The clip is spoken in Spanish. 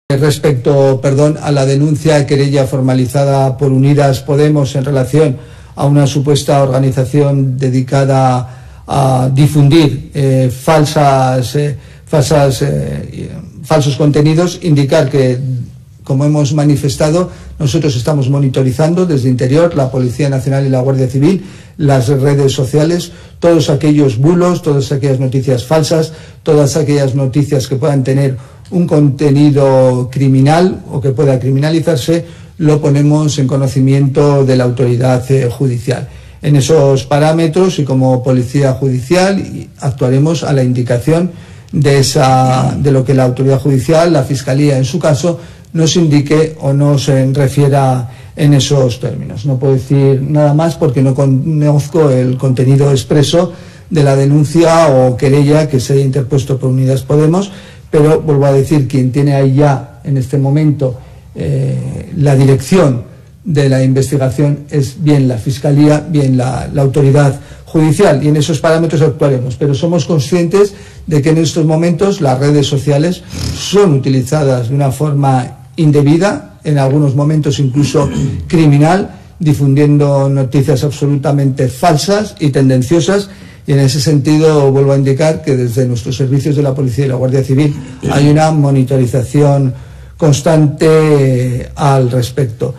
Respecto, a la denuncia querella formalizada por Unidas Podemos en relación a una supuesta organización dedicada a difundir falsos contenidos, indicar que, como hemos manifestado, nosotros estamos monitorizando desde Interior, la Policía Nacional y la Guardia Civil, las redes sociales, todos aquellos bulos, todas aquellas noticias falsas, todas aquellas noticias que puedan tener un contenido criminal o que pueda criminalizarse, lo ponemos en conocimiento de la autoridad judicial. En esos parámetros y como policía judicial actuaremos a la indicación de lo que la autoridad judicial, la Fiscalía en su caso, nos indique o nos refiera en esos términos. No puedo decir nada más porque no conozco el contenido expreso de la denuncia o querella que se haya interpuesto por Unidas Podemos, pero vuelvo a decir, quien tiene ahí ya en este momento la dirección de la investigación es bien la Fiscalía, bien la autoridad judicial, y en esos parámetros actuaremos. Pero somos conscientes de que en estos momentos las redes sociales son utilizadas de una forma indebida, en algunos momentos incluso criminal, difundiendo noticias absolutamente falsas y tendenciosas. Y en ese sentido vuelvo a indicar que desde nuestros servicios de la Policía y la Guardia Civil hay una monitorización constante al respecto.